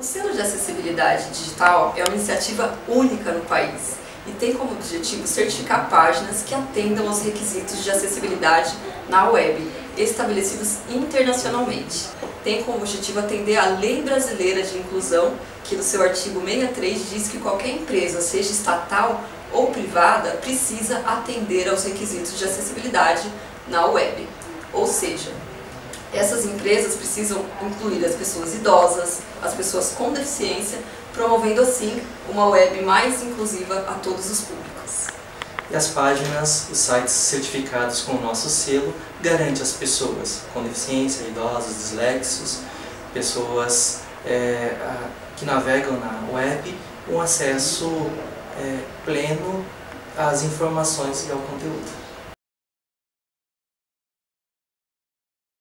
O Selo de Acessibilidade Digital é uma iniciativa única no país e tem como objetivo certificar páginas que atendam aos requisitos de acessibilidade na web, estabelecidos internacionalmente. Tem como objetivo atender à Lei Brasileira de Inclusão, que no seu artigo 63 diz que qualquer empresa, seja estatal ou privada, precisa atender aos requisitos de acessibilidade na web. Ou seja, essas empresas precisam incluir as pessoas idosas, as pessoas com deficiência, promovendo assim uma web mais inclusiva a todos os públicos. E as páginas, os sites certificados com o nosso selo, garantem às pessoas com deficiência, idosos, disléxicos, pessoas que navegam na web, um acesso pleno às informações e ao conteúdo.